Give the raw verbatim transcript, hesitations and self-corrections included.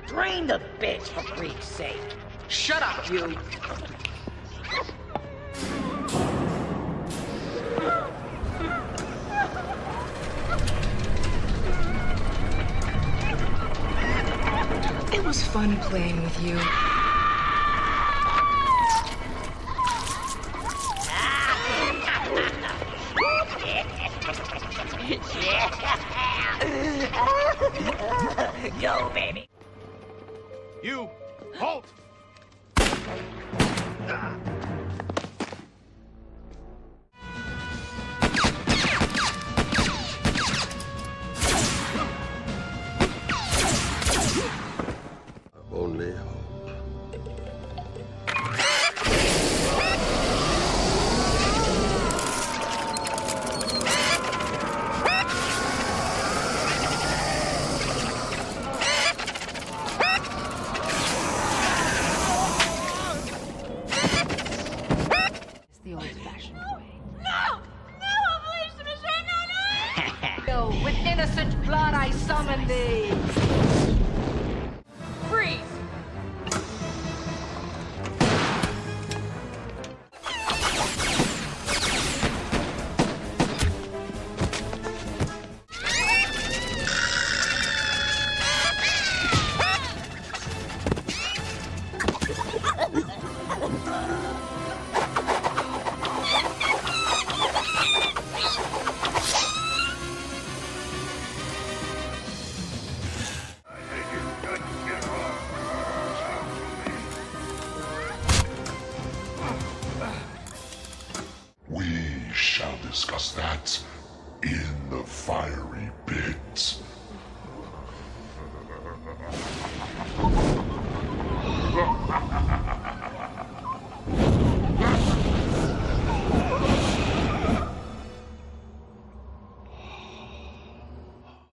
Drain the bitch, for freak's sake. Shut up, you! It was fun playing with you. Go, baby. You, halt! Only hope. It's the old-fashioned way. No! No, please, monsieur, no, no! With innocent blood I summon thee! Freeze! We shall discuss that in the fiery pit.